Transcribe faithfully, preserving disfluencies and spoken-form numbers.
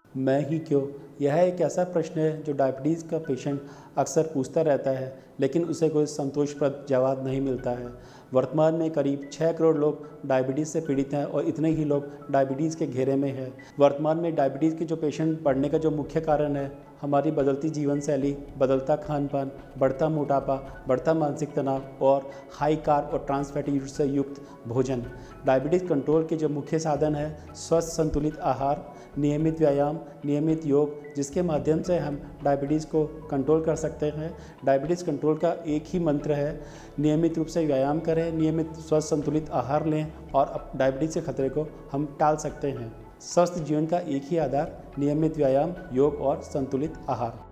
मैं ही क्यों? यह एक ऐसा प्रश्न है जो डायबिटीज़ का पेशेंट अक्सर पूछता रहता है, लेकिन उसे कोई संतोषप्रद जवाब नहीं मिलता है। वर्तमान में करीब छह करोड़ लोग डायबिटीज़ से पीड़ित हैं और इतने ही लोग डायबिटीज़ के घेरे में हैं। वर्तमान में डायबिटीज़ के जो पेशेंट बढ़ने का जो मुख्य कारण है, हमारी बदलती जीवन शैली, बदलता खान पान, बढ़ता मोटापा, बढ़ता मानसिक तनाव और हाई कार्ब और ट्रांस फैटी से युक्त भोजन। डायबिटीज़ कंट्रोल के जो मुख्य साधन है स्वस्थ संतुलित आहार, नियमित व्यायाम, नियमित योग, जिसके माध्यम से हम डायबिटीज़ को कंट्रोल कर सकते हैं। डायबिटीज़ कंट्रोल का एक ही मंत्र है, नियमित रूप से व्यायाम करें, नियमित स्वस्थ संतुलित आहार लें और डायबिटीज़ के खतरे को हम टाल सकते हैं। स्वस्थ जीवन का एक ही आधार नियमित व्यायाम, योग और संतुलित आहार।